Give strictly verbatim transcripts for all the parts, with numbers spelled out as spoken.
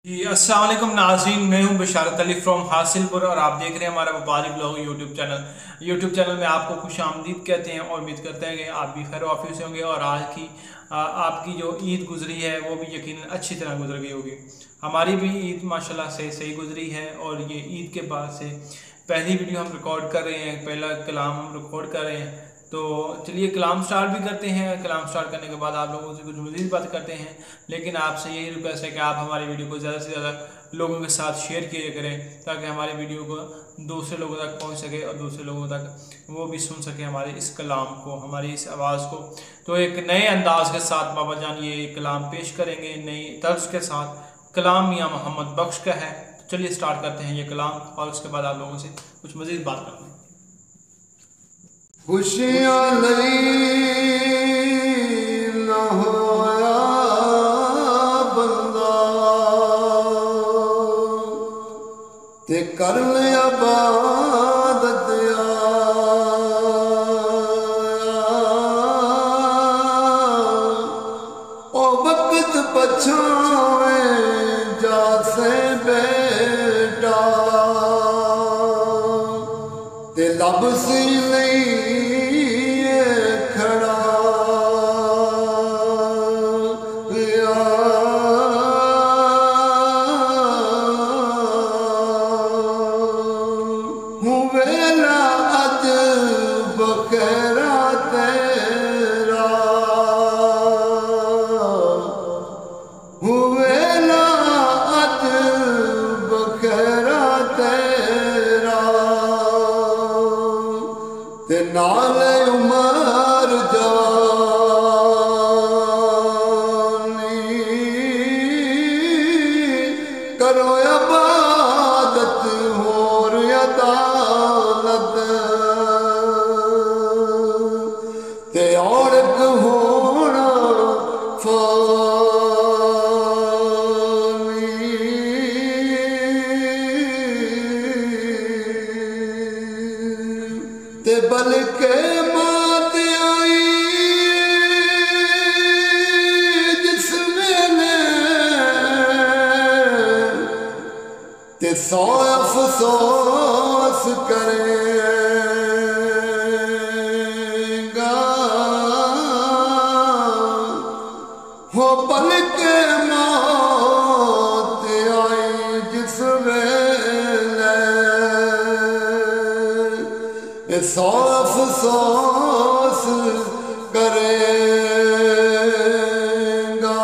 जी अस्सलाम वालेकुम नाज़रीन, मैं हूं बशारत अली फ्रॉम हासिलपुर और आप देख रहे हैं हमारा व्यापारी blog YouTube channel. YouTube channel में आपको खुश आमदीद कहते हैं और उम्मीद करते हैं कि आप भी खैर वाफिस होंगे और आज की आ, आपकी जो ईद गुजरी है वो भी यकीनन अच्छी तरह गुजर गई होगी। हमारी भी ईद माशाल्लाह से सही गुजरी है और ये ईद के बाद से पहली वीडियो हम रिकॉर्ड कर रहे हैं, पहला कलाम हम रिकॉर्ड कर रहे हैं। तो चलिए कलाम स्टार्ट भी करते हैं। कलाम स्टार्ट करने के बाद आप लोगों से कुछ मज़ीद बात करते हैं, लेकिन आपसे यही रिक्वेस्ट है कि आप हमारी वीडियो को ज़्यादा से ज़्यादा लोगों के साथ शेयर किया करें ताकि हमारी वीडियो को दूसरे लोगों तक पहुंच सके और दूसरे लोगों तक वो भी सुन सके हमारे इस कलाम को, हमारी इस आवाज़ को। तो एक नए अंदाज के साथ बाबा जान ये कलाम पेश करेंगे, नई तर्ज के साथ। कलाम मियाँ मोहम्मद बख्श का है। तो चलिए स्टार्ट करते हैं ये कलाम और उसके बाद आप लोगों से कुछ मज़ीद बात करते हैं। खुशियां नहीं न होया बंदा ते कर लिया इबादत ओ वक्त पछावे जासे बेटा ते लब सी नहीं नाल उमर जवानी करो इबादत होर अदालत ते औरत होना ते बल्कि बात आई जिस वेले ते सौ अफसोस करेगा हो बल्कि मौत आई जिस वेले सौ अफसोस करेगा।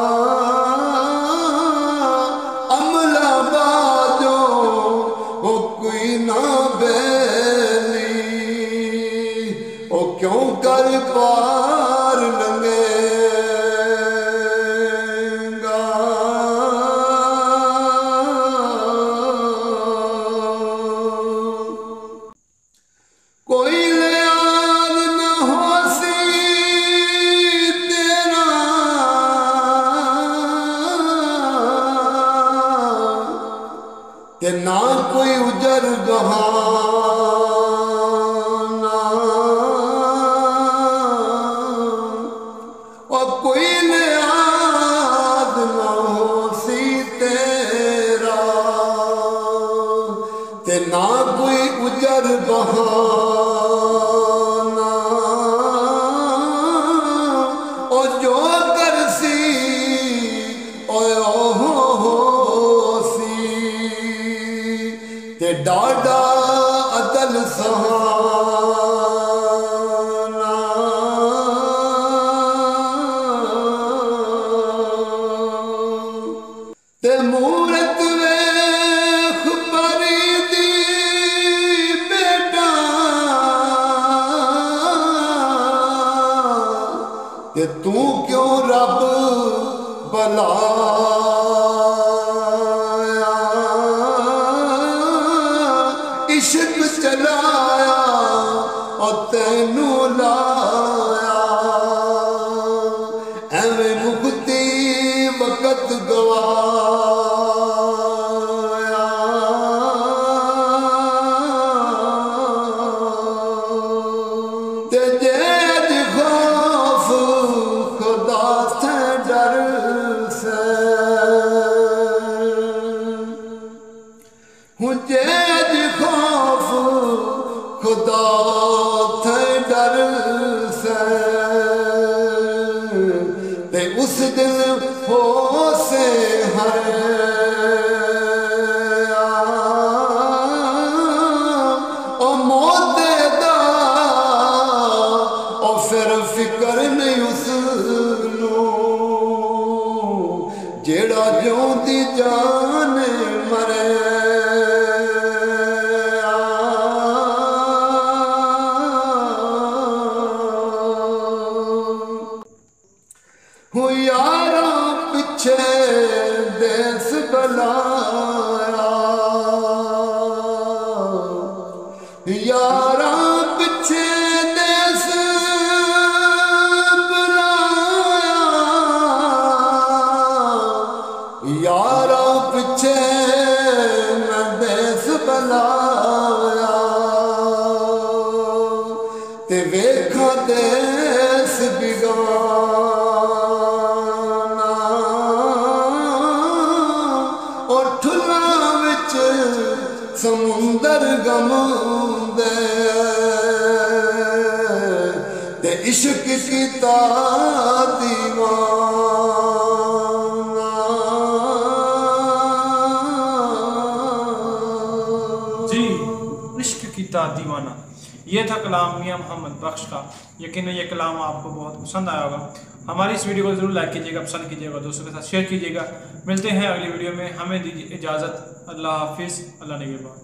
अमला बाजो वो कोई ना बेली ओ क्यों कर पार लंघेगा। कोई लिहाज न होसी तेरा ते ना कोई उजर बहाना और कोई लिहाज न होसी तेरा ते ना कोई उजर बहाना और जो करसी ओए ओहो होसी ते डाडा अदल सहाना ते मूरत वेख परी दी बेटा ते तू क्यों रब बलाया इश्क चलाया और तैनू लाया एवें मुक्ति वक़्त गवा मुझे अज खौफ खुदा थे डर से ते उस दिन हो से हर ओ मोदे दा ओ फिर फिक्र नहीं उसनू जेड़ा जिउंदी जान मरे यारा पिछे देस बनाया यारा पिछे देस बनाया यारा पिछे मैं देस बनाया ते वेखा देस बिगाड़ समुंदर गम दे ते इश्क कीता दीवाना जी इश्क कीता दीवाना। ये था कलाम मियां मोहम्मद बख्श का। यकीन ये कलाम आपको बहुत पसंद आया होगा। हमारी इस वीडियो को जरूर लाइक कीजिएगा, पसंद कीजिएगा, दोस्तों के साथ शेयर कीजिएगा। मिलते हैं अगली वीडियो में। हमें दीजिए इजाज़त। अल्लाह हाफिज़। अल्लाह निगहबान।